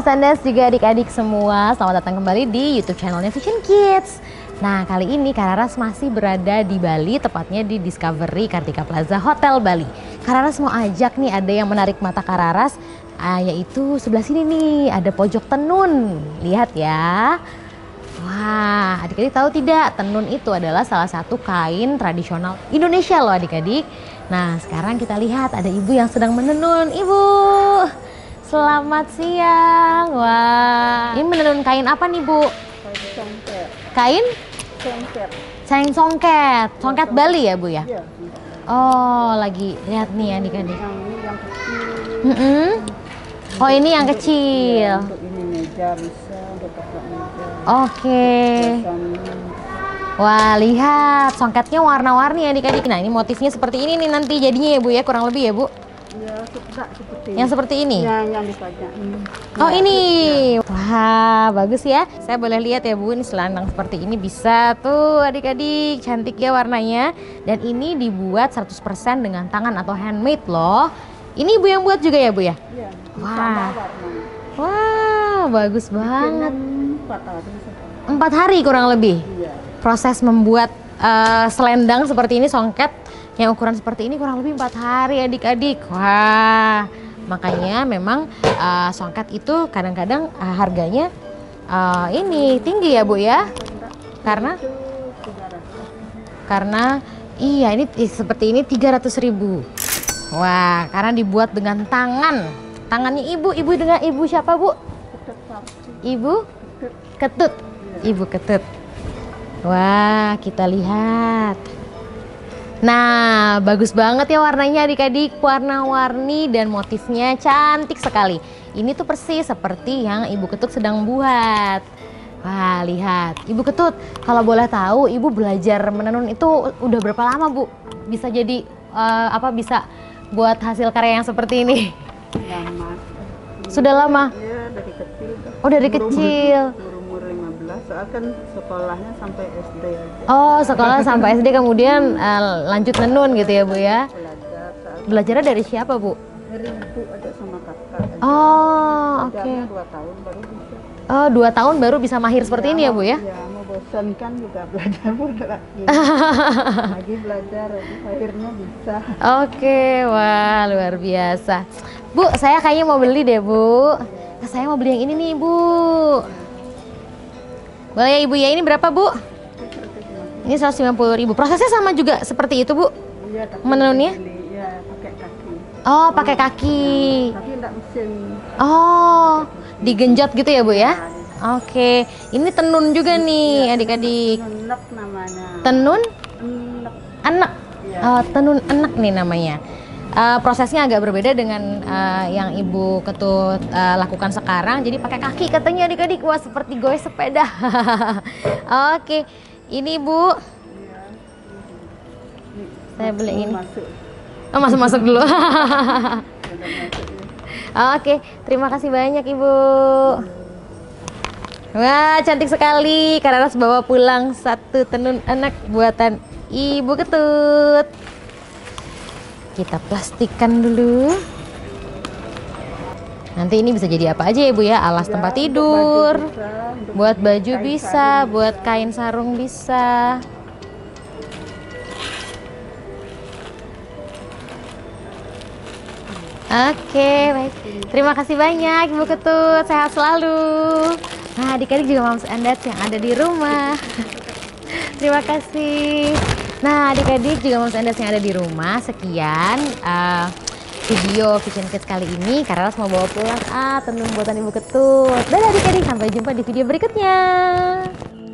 Moms and Dads juga adik-adik semua, selamat datang kembali di YouTube channelnya Vision Kids. Nah, kali ini Kak Raras masih berada di Bali, tepatnya di Discovery Kartika Plaza Hotel Bali. Kak Raras mau ajak nih, ada yang menarik mata Kak Raras, yaitu sebelah sini nih, ada pojok tenun. Lihat ya. Wah, adik-adik tahu tidak, tenun itu adalah salah satu kain tradisional Indonesia loh adik-adik. Nah, sekarang kita lihat ada ibu yang sedang menenun. Ibu, selamat siang. Wah, ini menenun kain apa nih Bu? Kain? Songket. Kain songket. Songket Bali ya Bu ya? Iya. Oh, lagi lihat nih adik-adik. Yang kecil. Oh, ini yang kecil. Ya, untuk ini meja bisa, untuk pakai meja. Oke. Biasanya. Wah, lihat songketnya warna-warni adik-adik. Nah, ini motifnya seperti ini nih nanti jadinya ya Bu ya, kurang lebih ya Bu? Ya, seperti Yang seperti ini? Ya, yang dipajang. Oh, ini. Wah, bagus ya. Saya boleh lihat ya Bu, ini selendang seperti ini bisa tuh adik-adik. Cantik ya warnanya. Dan ini dibuat 100% dengan tangan atau handmade loh. Ini Ibu yang buat juga ya Bu ya? Iya. Wah. Wah, bagus banget. 4 hari. 4 hari kurang lebih. Iya. Proses membuat selendang seperti ini, songket yang ukuran seperti ini kurang lebih 4 hari adik-adik. Wah, makanya memang songket itu kadang-kadang harganya ini tinggi ya Bu ya, karena iya ini seperti ini 300.000. Wah, karena dibuat dengan tangannya ibu dengan ibu siapa Bu? Ibu Ketut. Ibu Ketut. Wah, kita lihat. Nah, bagus banget ya warnanya adik-adik, warna-warni dan motifnya cantik sekali. Ini tuh persis seperti yang Ibu Ketut sedang buat. Wah, lihat. Ibu Ketut, kalau boleh tahu Ibu belajar menenun itu udah berapa lama Bu? Bisa jadi bisa buat hasil karya yang seperti ini? Lama. Sudah lama? Ya, dari kecil. Oh, dari kecil. Umur 15, soalnya kan sekolahnya sampai SD aja. Oh, sekolah sampai SD kemudian lanjut menenun gitu ya Bu ya? Belajarnya dari siapa Bu? Dari ibu ada sama kakak. Oh, oke. 2 tahun baru bisa. Oh, 2 tahun baru bisa mahir seperti ini ya Bu ya? Ya, mau bosan kan juga belajar lagi. Lagi belajar, akhirnya bisa. Oke, wah luar biasa. Bu, saya kayaknya mau beli deh Bu. Saya mau beli yang ini nih Bu. Boleh ya Ibu ya, ini berapa Bu? Ini 150.000. Prosesnya sama juga seperti itu Bu? Iya, tapi menenunnya? Iya, pakai kaki. Oh, pakai kaki. Tapi enggak mesin. Oh, digenjot gitu ya Bu ya? Oke, ini tenun juga nih adik-adik. Enek namanya. Tenun? Enek. Enek. Iya. Oh, tenun enek nih namanya. Prosesnya agak berbeda dengan yang Ibu Ketut lakukan sekarang. Jadi pakai kaki katanya adik-adik. Wah, seperti goes sepeda. Oke, ini Bu. Saya beli ini. Oh, masuk dulu. Oke, terima kasih banyak Ibu. Wah, cantik sekali. Kak Raras bawa pulang satu tenun enek buatan Ibu Ketut. Kita plastikan dulu. Nanti ini bisa jadi apa aja ya Bu ya? Alas tempat tidur, buat baju bisa, buat kain sarung bisa. Oke, baik. Terima kasih banyak Ibu Ketut. Sehat selalu. Nah, adik-adik juga Moms and Dads yang ada di rumah. Terima kasih. Nah, adik-adik juga Moms and Dads yang ada di rumah. Sekian video Vision Kids kali ini. Kak Raras mau bawa pulang tenun buatan Ibu Ketut. Dan adik-adik sampai jumpa di video berikutnya.